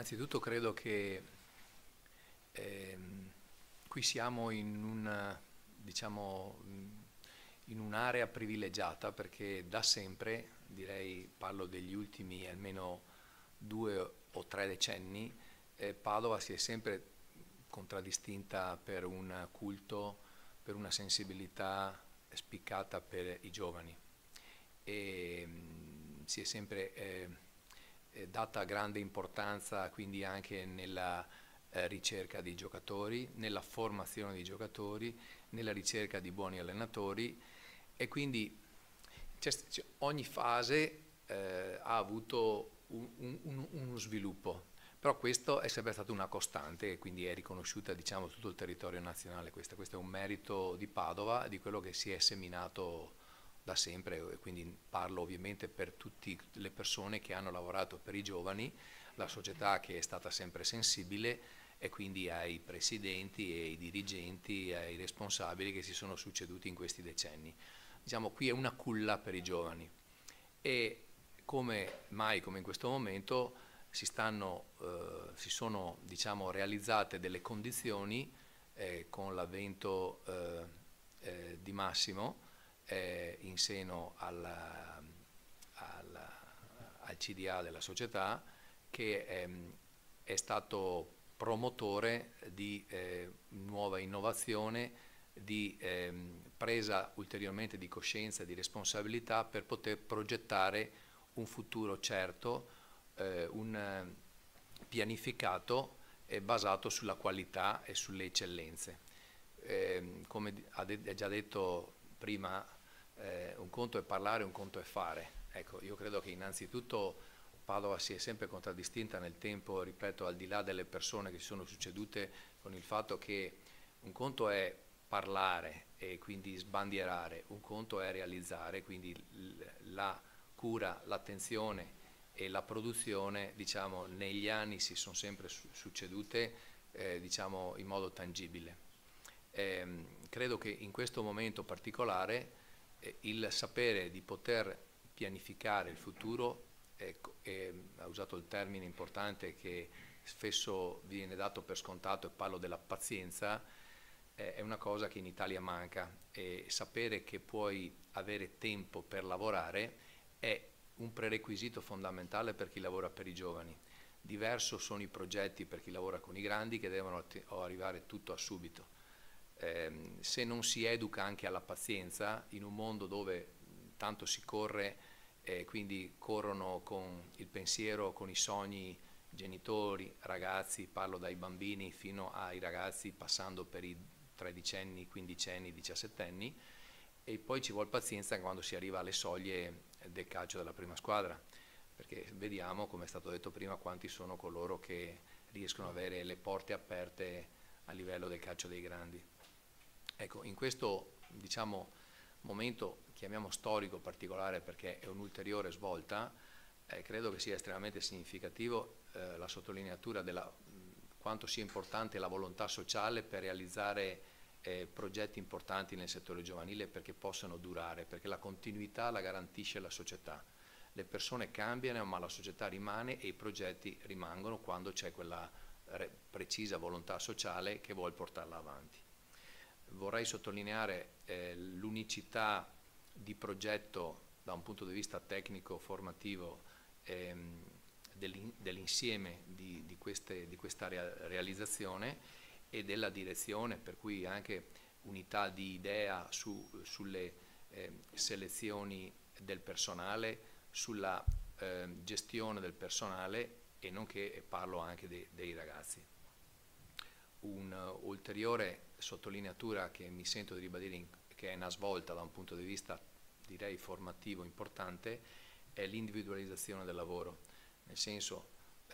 Innanzitutto credo che qui siamo diciamo, in un'area privilegiata perché da sempre, direi, parlo degli ultimi almeno 2 o 3 decenni, Padova si è sempre contraddistinta per un culto, per una sensibilità spiccata per i giovani e si è sempre data grande importanza quindi anche nella ricerca di giocatori, nella formazione di giocatori, nella ricerca di buoni allenatori e quindi ogni fase ha avuto uno sviluppo, però questo è sempre stata una costante e quindi è riconosciuta diciamo tutto il territorio nazionale. Questo è un merito di Padova, di quello che si è seminato da sempre e quindi parlo ovviamente per tutte le persone che hanno lavorato per i giovani, la società che è stata sempre sensibile e quindi ai presidenti e ai dirigenti e ai responsabili che si sono succeduti in questi decenni. Diciamo qui è una culla per i giovani e come mai come in questo momento si sono diciamo, realizzate delle condizioni con l'avvento di Massimo in seno al CDA della società che è stato promotore di nuova innovazione, di presa ulteriormente di coscienza e di responsabilità per poter progettare un futuro certo, un pianificato basato sulla qualità e sulle eccellenze. Come ha già detto prima, un conto è parlare, un conto è fare. Ecco, io credo che innanzitutto Padova si è sempre contraddistinta nel tempo, ripeto, al di là delle persone che si sono succedute, con il fatto che un conto è parlare e quindi sbandierare, un conto è realizzare, quindi la cura, l'attenzione e la produzione, diciamo, negli anni si sono sempre succedute, diciamo, in modo tangibile. Credo che in questo momento particolare il sapere di poter pianificare il futuro, ha usato il termine importante che spesso viene dato per scontato e parlo della pazienza, è una cosa che in Italia manca e sapere che puoi avere tempo per lavorare è un prerequisito fondamentale per chi lavora per i giovani. Diverso sono i progetti per chi lavora con i grandi che devono arrivare tutto a subito. Se non si educa anche alla pazienza in un mondo dove tanto si corre, quindi corrono con il pensiero, con i sogni, genitori, ragazzi, parlo dai bambini fino ai ragazzi passando per i tredicenni, quindicenni, diciassettenni e poi ci vuole pazienza quando si arriva alle soglie del calcio della prima squadra, perché vediamo, come è stato detto prima, quanti sono coloro che riescono ad avere le porte aperte a livello del calcio dei grandi. Ecco, in questo diciamo, momento, chiamiamo storico particolare perché è un'ulteriore svolta, credo che sia estremamente significativo la sottolineatura della quanto sia importante la volontà sociale per realizzare progetti importanti nel settore giovanile perché possano durare, perché la continuità la garantisce la società. Le persone cambiano ma la società rimane e i progetti rimangono quando c'è quella precisa volontà sociale che vuole portarla avanti. Vorrei sottolineare l'unicità di progetto da un punto di vista tecnico, formativo, dell'insieme di questa realizzazione e della direzione, per cui anche unità di idea sulle selezioni del personale, sulla gestione del personale e nonché parlo anche dei ragazzi. Un'ulteriore sottolineatura che mi sento di ribadire che è una svolta da un punto di vista direi formativo importante è l'individualizzazione del lavoro, nel senso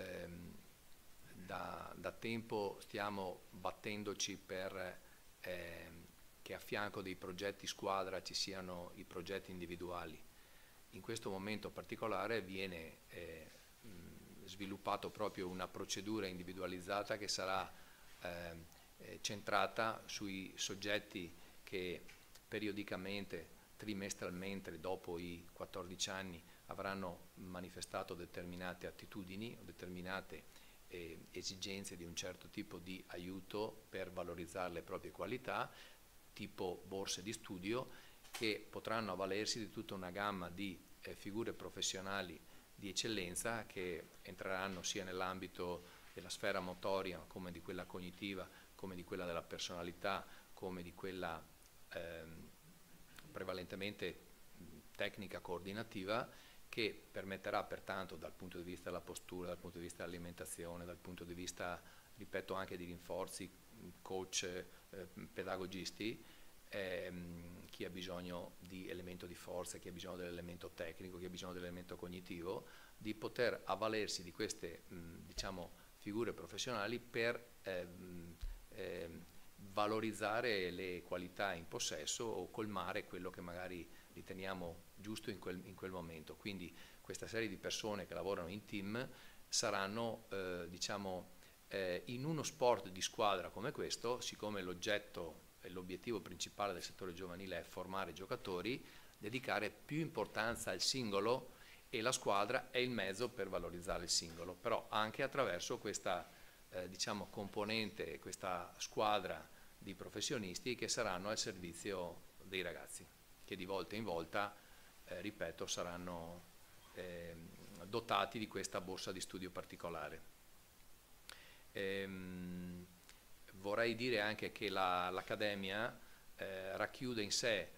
da tempo stiamo battendoci per che a fianco dei progetti squadra ci siano i progetti individuali. In questo momento particolare viene sviluppato proprio una procedura individualizzata che sarà centrata sui soggetti che periodicamente, trimestralmente, dopo i 14 anni avranno manifestato determinate attitudini, determinate esigenze di un certo tipo di aiuto per valorizzare le proprie qualità, tipo borse di studio, che potranno avvalersi di tutta una gamma di figure professionali di eccellenza che entreranno sia nell'ambito della sfera motoria come di quella cognitiva, come di quella della personalità, come di quella prevalentemente tecnica coordinativa, che permetterà pertanto dal punto di vista della postura, dal punto di vista dell'alimentazione, dal punto di vista, ripeto, anche di rinforzi, coach, pedagogisti, chi ha bisogno di elemento di forza, chi ha bisogno dell'elemento tecnico, chi ha bisogno dell'elemento cognitivo, di poter avvalersi di queste diciamo, figure professionali per valorizzare le qualità in possesso o colmare quello che magari riteniamo giusto in quel momento. Quindi questa serie di persone che lavorano in team saranno diciamo, in uno sport di squadra come questo, siccome l'oggetto e l'obiettivo principale del settore giovanile è formare giocatori, dedicare più importanza al singolo, e la squadra è il mezzo per valorizzare il singolo, però anche attraverso questa diciamo, componente, questa squadra di professionisti che saranno al servizio dei ragazzi, che di volta in volta, ripeto, saranno dotati di questa borsa di studio particolare. Vorrei dire anche che l'Accademia racchiude in sé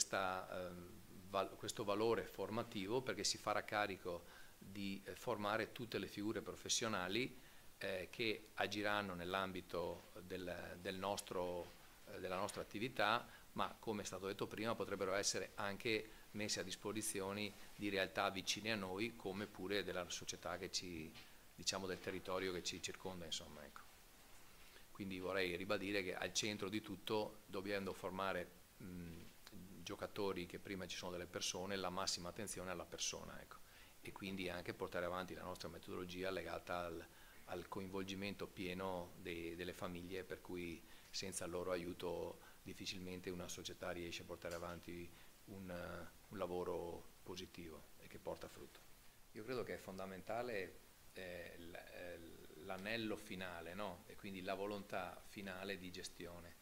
questo valore formativo, perché si farà carico di formare tutte le figure professionali che agiranno nell'ambito della nostra attività, ma come è stato detto prima potrebbero essere anche messe a disposizione di realtà vicine a noi, come pure della società che diciamo del territorio che ci circonda, insomma, ecco. Quindi vorrei ribadire che al centro di tutto, dovendo formare giocatori che prima ci sono delle persone, la massima attenzione alla persona, ecco. E quindi anche portare avanti la nostra metodologia legata al coinvolgimento pieno delle famiglie, per cui senza il loro aiuto difficilmente una società riesce a portare avanti un lavoro positivo e che porta frutto. Io credo che è fondamentale l'anello finale, no? E quindi la volontà finale di gestione.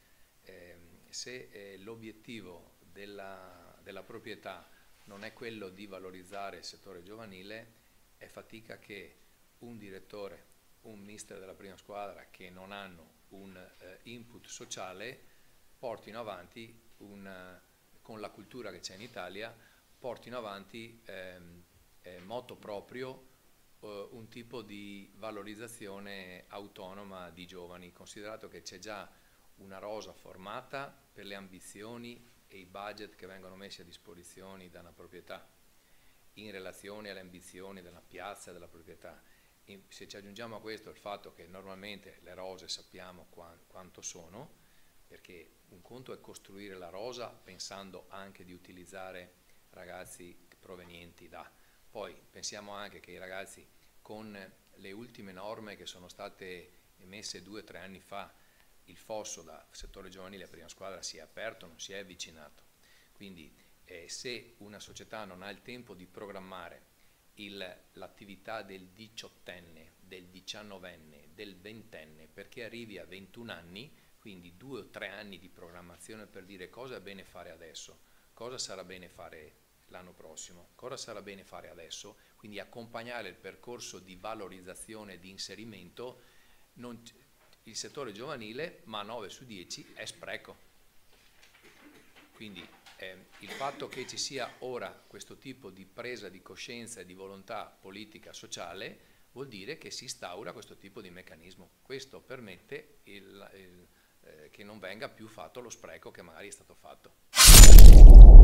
Se l'obiettivo della proprietà non è quello di valorizzare il settore giovanile, è fatica che un direttore, un mister della prima squadra che non hanno un input sociale portino avanti, con la cultura che c'è in Italia, portino avanti moto proprio un tipo di valorizzazione autonoma di giovani, considerato che c'è già una rosa formata per le ambizioni e i budget che vengono messi a disposizione da una proprietà in relazione alle ambizioni della piazza e della proprietà. E se ci aggiungiamo a questo il fatto che normalmente le rose sappiamo quanto sono, perché un conto è costruire la rosa pensando anche di utilizzare ragazzi provenienti da... Poi pensiamo anche che i ragazzi, con le ultime norme che sono state emesse 2 o 3 anni fa, il fosso da settore giovanile a prima squadra si è aperto, non si è avvicinato. Quindi se una società non ha il tempo di programmare l'attività del 18enne, del 19enne, del 20enne, perché arrivi a 21 anni, quindi 2 o 3 anni di programmazione per dire cosa è bene fare adesso, cosa sarà bene fare l'anno prossimo, cosa sarà bene fare adesso, quindi accompagnare il percorso di valorizzazione e di inserimento. Il settore giovanile, ma 9 su 10 è spreco. Quindi il fatto che ci sia ora questo tipo di presa di coscienza e di volontà politica sociale vuol dire che si instaura questo tipo di meccanismo. Questo permette che non venga più fatto lo spreco che magari è stato fatto.